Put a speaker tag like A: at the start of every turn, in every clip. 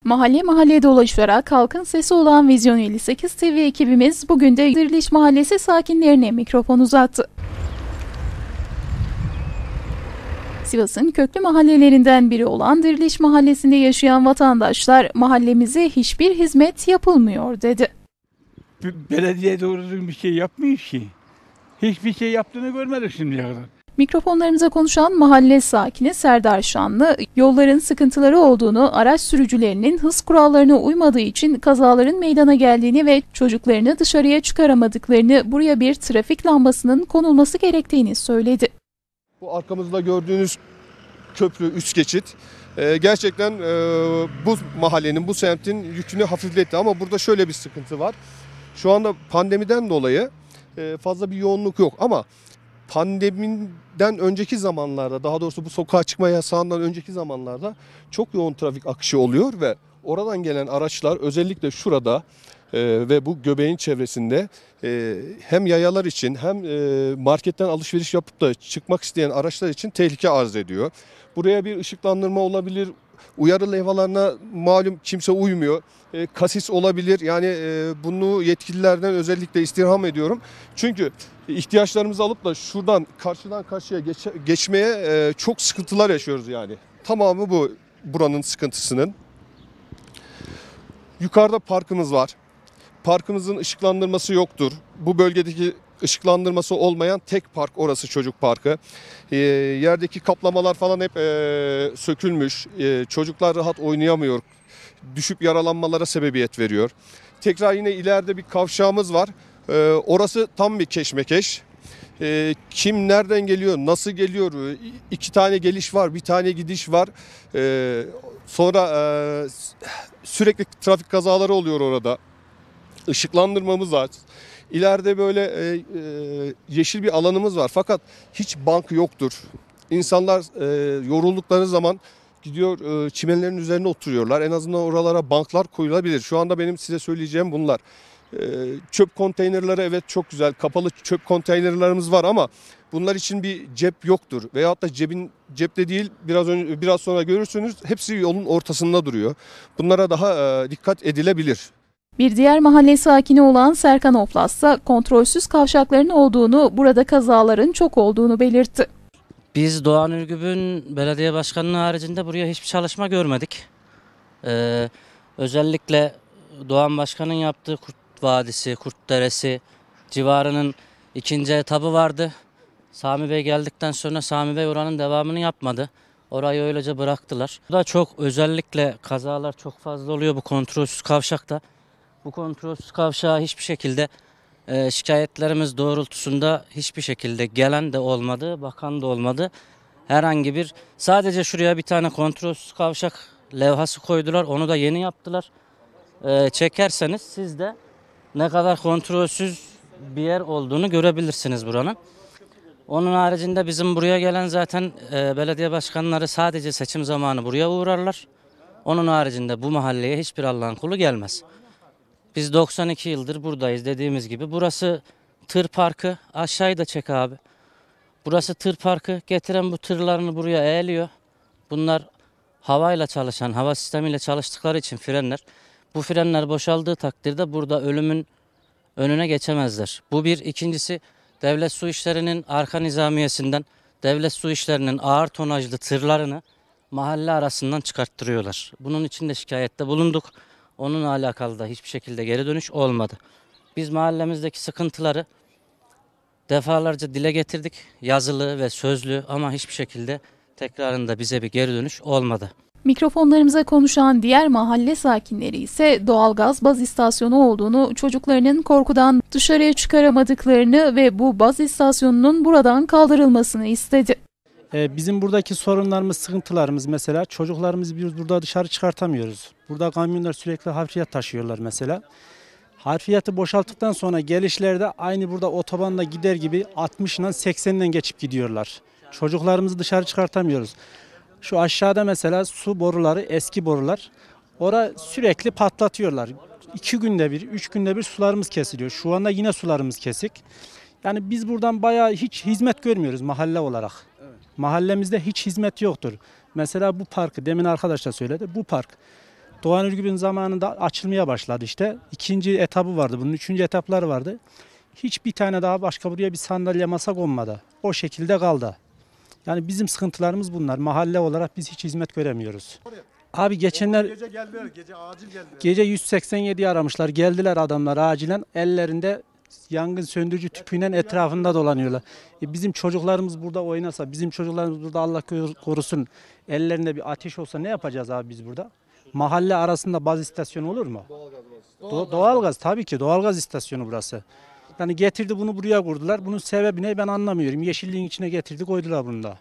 A: Mahalle mahalle dolaşarak halkın sesi olan Vizyon 58 TV ekibimiz bugün de Diriliş Mahallesi sakinlerine mikrofon uzattı. Sivas'ın köklü mahallelerinden biri olan Diriliş Mahallesi'nde yaşayan vatandaşlar mahallemize hiçbir hizmet yapılmıyor dedi.
B: Belediye doğru bir şey yapmıyor ki. Hiçbir şey yaptığını görmedik şimdiye kadar.
A: Mikrofonlarımıza konuşan mahalle sakini Serdar Şanlı, yolların sıkıntıları olduğunu, araç sürücülerinin hız kurallarına uymadığı için kazaların meydana geldiğini ve çocuklarını dışarıya çıkaramadıklarını, buraya bir trafik lambasının konulması gerektiğini söyledi.
C: Bu arkamızda gördüğünüz köprü, üst geçit gerçekten bu mahallenin, bu semtin yükünü hafifletti ama burada şöyle bir sıkıntı var. Şu anda pandemiden dolayı fazla bir yoğunluk yok ama pandemiden önceki zamanlarda, daha doğrusu bu sokağa çıkma yasağından önceki zamanlarda çok yoğun trafik akışı oluyor ve oradan gelen araçlar özellikle şurada ve bu göbeğin çevresinde hem yayalar için hem marketten alışveriş yapıp da çıkmak isteyen araçlar için tehlike arz ediyor. Buraya bir ışıklandırma olabilir, uyarı levhalarına malum kimse uymuyor. Kasis olabilir, yani bunu yetkililerden özellikle istirham ediyorum. Çünkü ihtiyaçlarımızı alıp da şuradan karşıdan karşıya geçmeye çok sıkıntılar yaşıyoruz yani. Tamamı bu buranın sıkıntısının. Yukarıda parkımız var. Parkımızın ışıklandırması yoktur. Bu bölgedeki ışıklandırması olmayan tek park orası, çocuk parkı. Yerdeki kaplamalar falan hep sökülmüş. Çocuklar rahat oynayamıyor. Düşüp yaralanmalara sebebiyet veriyor. Tekrar yine ileride bir kavşağımız var. Orası tam bir keşmekeş. Kim nereden geliyor, nasıl geliyor? 2 tane geliş var, bir tane gidiş var. Sonra sürekli trafik kazaları oluyor orada. Işıklandırmamız var. İleride böyle yeşil bir alanımız var fakat hiç bank yoktur. İnsanlar yoruldukları zaman gidiyor çimenlerin üzerine oturuyorlar. En azından oralara banklar koyulabilir. Şu anda benim size söyleyeceğim bunlar. Çöp konteynerleri evet çok güzel. Kapalı çöp konteynerlerimiz var ama bunlar için bir cep yoktur. Veyahut da cepte değil, biraz sonra görürsünüz hepsi yolun ortasında duruyor. Bunlara daha dikkat edilebilir.
A: Bir diğer mahalle sakini olan Serkan Oflas ise kontrolsüz kavşakların olduğunu, burada kazaların çok olduğunu belirtti.
D: Biz Doğan Ürgüp'ün belediye başkanlığı haricinde buraya hiçbir çalışma görmedik. Özellikle Doğan Başkan'ın yaptığı Kurt Vadisi, Kurtderesi civarının 2. etabı vardı. Sami Bey geldikten sonra Sami Bey oranın devamını yapmadı. Orayı öylece bıraktılar. Burada çok özellikle kazalar çok fazla oluyor bu kontrolsüz kavşakta. Bu kontrolsüz kavşağa hiçbir şekilde şikayetlerimiz doğrultusunda hiçbir şekilde gelen de olmadı, bakan da olmadı. Herhangi bir, sadece şuraya bir tane kontrolsüz kavşak levhası koydular, onu da yeni yaptılar. Çekerseniz siz de ne kadar kontrolsüz bir yer olduğunu görebilirsiniz buranın. Onun haricinde bizim buraya gelen zaten belediye başkanları sadece seçim zamanı buraya uğrarlar. Onun haricinde bu mahalleye hiçbir Allah'ın kulu gelmez. Biz 92 yıldır buradayız dediğimiz gibi. Burası tır parkı. Aşağıyı da çek abi. Burası tır parkı. Getiren bu tırlarını buraya eğiliyor. Bunlar havayla çalışan, hava sistemiyle çalıştıkları için frenler. Bu frenler boşaldığı takdirde burada ölümün önüne geçemezler. Bu bir. İkincisi, devlet su işlerinin arka nizamiyesinden devlet su işlerinin ağır tonajlı tırlarını mahalle arasından çıkarttırıyorlar. Bunun için de şikayette bulunduk. Onunla alakalı da hiçbir şekilde geri dönüş olmadı. Biz mahallemizdeki sıkıntıları defalarca dile getirdik. Yazılı ve sözlü, ama hiçbir şekilde tekrarında bize bir geri dönüş olmadı.
A: Mikrofonlarımıza konuşan diğer mahalle sakinleri ise doğalgaz baz istasyonu olduğunu, çocuklarının korkudan dışarıya çıkaramadıklarını ve bu baz istasyonunun buradan kaldırılmasını istedi.
E: Bizim buradaki sorunlarımız, sıkıntılarımız mesela çocuklarımızı biz burada dışarı çıkartamıyoruz. Burada kamyonlar sürekli harfiyat taşıyorlar mesela. Harfiyatı boşalttıktan sonra gelişlerde aynı burada otobanla gider gibi 60'dan 80'den geçip gidiyorlar. Çocuklarımızı dışarı çıkartamıyoruz. Şu aşağıda mesela su boruları, eski borular. Orada sürekli patlatıyorlar. 2 günde bir, 3 günde bir sularımız kesiliyor. Şu anda yine sularımız kesik. Yani biz buradan bayağı hiç hizmet görmüyoruz mahalle olarak. Mahallemizde hiç hizmet yoktur. Mesela bu parkı, demin arkadaş da söyledi, bu park Doğan Ürgüp'ün zamanında açılmaya başladı işte. 2. etabı vardı, bunun 3. etapları vardı. Hiçbir tane daha başka buraya bir sandalye masa konmadı. O şekilde kaldı. Yani bizim sıkıntılarımız bunlar. Mahalle olarak biz hiç hizmet göremiyoruz. Abi geçenler
F: Gece geldiler, gece acil geldiler.
E: gece 187'yi aramışlar. Geldiler adamlar acilen. Ellerinde yangın söndürücü tüpüyle etrafında dolanıyorlar. Bizim çocuklarımız burada oynasa, bizim çocuklarımız burada Allah korusun ellerinde bir ateş olsa ne yapacağız abi biz burada? Mahalle arasında baz istasyonu olur mu? Doğalgaz tabii ki doğalgaz istasyonu burası. Yani getirdi bunu buraya kurdular. Bunun sebebi ne ben anlamıyorum. Yeşilliğin içine getirdi koydular bunu da.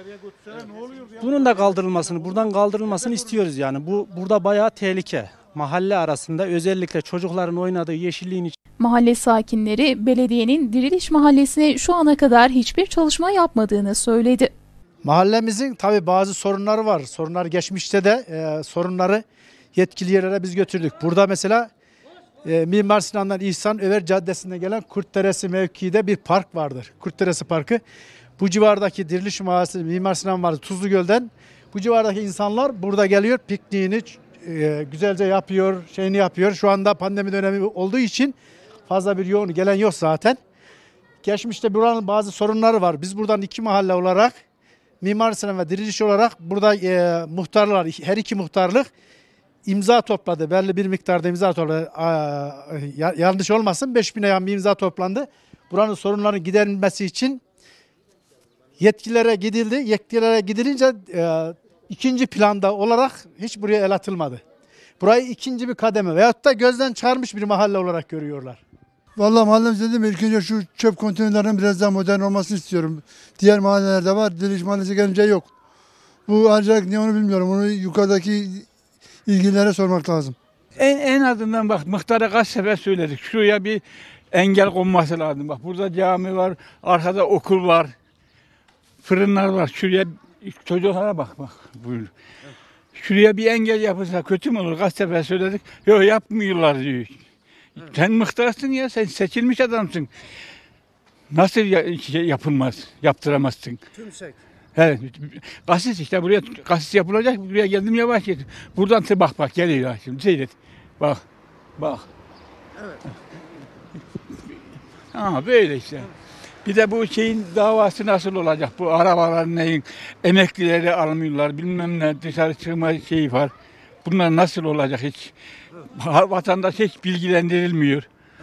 E: Bunun da kaldırılmasını, buradan kaldırılmasını istiyoruz yani. Bu burada bayağı tehlike. Mahalle arasında özellikle çocukların oynadığı yeşilliğin içine.
A: Mahalle sakinleri belediyenin Diriliş Mahallesi'ne şu ana kadar hiçbir çalışma yapmadığını söyledi.
F: Mahallemizin tabii bazı sorunları var. Sorunlar geçmişte de sorunları yetkili yerlere biz götürdük. Burada mesela Mimar Sinan'dan İhsan Över Caddesi'ne gelen Kurtderesi mevkiinde bir park vardır. Kurtderesi Parkı. Bu civardaki Diriliş Mahallesi, Mimar Sinan vardı Tuzlugöl'den. Bu civardaki insanlar burada geliyor, pikniğini güzelce yapıyor, şeyini yapıyor. Şu anda pandemi dönemi olduğu için fazla bir yoğun gelen yok zaten. Geçmişte buranın bazı sorunları var. Biz buradan 2 mahalle olarak Mimar Sinan ve Diriliş olarak burada muhtarlar, her 2 muhtarlık imza topladı. Belli bir miktarda imza topladı. Yanlış olmasın 5000'e yakın bir imza toplandı. Buranın sorunlarının giderilmesi için yetkililere gidildi. Yetkililere gidilince ikinci planda olarak hiç buraya el atılmadı. Burayı ikinci bir kademe veyahut da gözden çıkarmış bir mahalle olarak görüyorlar.
G: Vallahi mahallemizde değil mi? İlk önce şu çöp konteynerlerinin biraz daha modern olmasını istiyorum. Diğer mahallelerde var. Diriliş Mahallesi gelince yok. Bu ancak niye onu bilmiyorum. Onu yukarıdaki ilgililere sormak lazım.
B: En azından bak muhtara kaç sefer söyledik. Şuraya bir engel konması lazım. Bak burada cami var, arkada okul var, fırınlar var. Şuraya çocuklara bak buyur. Şuraya bir engel yapılsa kötü mü olur? Kaç sefer söyledik. Yok yapmıyorlar diyor. Sen muhtarsın ya, sen seçilmiş adamsın. Nasıl yapılmaz, yaptıramazsın?
F: Tümsek.
B: Evet, kasis işte buraya kasis yapılacak. Buraya geldim yavaş git. Buradan bak geliyor şimdi seyret. Bak.
F: Evet.
B: Ama böyle işte. Bir de bu şeyin davası nasıl olacak? Bu arabaların neyin? Emeklileri almıyorlar. Bilmem ne dışarı çıkma şeyi var. Bunlar nasıl olacak hiç? Vatandaş hiç bilgilendirilmiyor.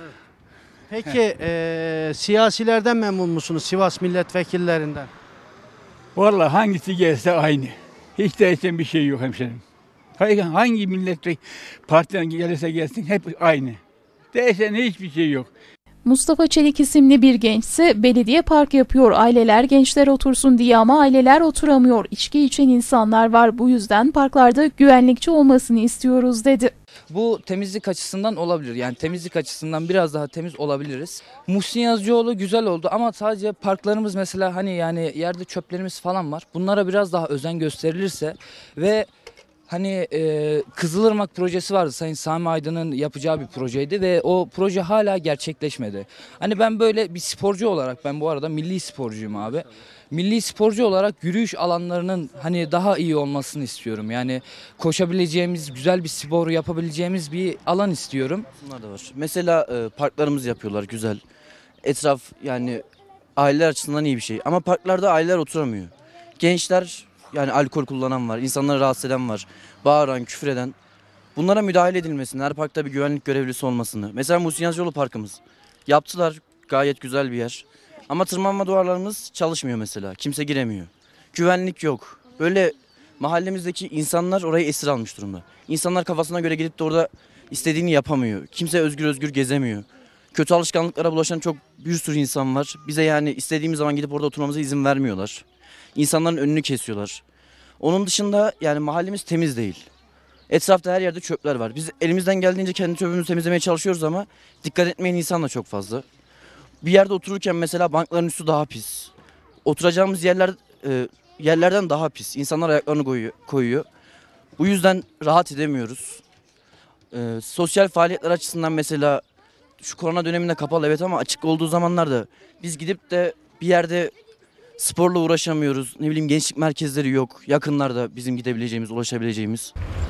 H: Peki siyasilerden memnun musunuz? Sivas milletvekillerinden?
B: Vallahi hangisi gelse aynı. Hiç değişen bir şey yok hemşerim. Hangi milletvekili partiden gelirse gelsin hep aynı. Değişen hiçbir şey yok.
A: Mustafa Çelik isimli bir gençse belediye park yapıyor, aileler gençler otursun diye ama aileler oturamıyor. İçki içen insanlar var, bu yüzden parklarda güvenlikçi olmasını istiyoruz dedi.
I: Bu temizlik açısından olabilir. Yani temizlik açısından biraz daha temiz olabiliriz. Muhsin Yazıcıoğlu güzel oldu ama sadece parklarımız mesela hani yani yerde çöplerimiz falan var. Bunlara biraz daha özen gösterilirse ve hani Kızılırmak projesi vardı. Sayın Sami Aydın'ın yapacağı bir projeydi ve o proje hala gerçekleşmedi. Hani ben böyle bir sporcu olarak, ben bu arada milli sporcuyum abi. Milli sporcu olarak yürüyüş alanlarının hani daha iyi olmasını istiyorum. Yani koşabileceğimiz, güzel bir spor yapabileceğimiz bir alan istiyorum.
J: Bunlar da var. Mesela parklarımızı yapıyorlar güzel. Etraf yani aileler açısından iyi bir şey. Ama parklarda aileler oturamıyor. Gençler yani alkol kullanan var, insanları rahatsız eden var, bağıran, küfür eden. Bunlara müdahale edilmesini, her parkta bir güvenlik görevlisi olmasını. Mesela Muhsin Yazıcıoğlu Parkımız. Yaptılar, gayet güzel bir yer. Ama tırmanma duvarlarımız çalışmıyor mesela, kimse giremiyor. Güvenlik yok. Böyle mahallemizdeki insanlar orayı esir almış durumda. İnsanlar kafasına göre gidip de orada istediğini yapamıyor. Kimse özgür gezemiyor. Kötü alışkanlıklara bulaşan çok bir sürü insan var. Bize yani istediğimiz zaman gidip orada oturmamıza izin vermiyorlar. İnsanların önünü kesiyorlar. Onun dışında yani mahallemiz temiz değil. Etrafta her yerde çöpler var. Biz elimizden geldiğince kendi çöpümüzü temizlemeye çalışıyoruz ama dikkat etmeyen insan da çok fazla. Bir yerde otururken mesela bankların üstü daha pis. Oturacağımız yerlerden daha pis. İnsanlar ayaklarını koyuyor. Bu yüzden rahat edemiyoruz. Sosyal faaliyetler açısından mesela şu korona döneminde kapalı evet ama açık olduğu zamanlarda biz gidip de bir yerde sporla uğraşamıyoruz. Ne bileyim gençlik merkezleri yok. Yakınlarda bizim gidebileceğimiz, ulaşabileceğimiz.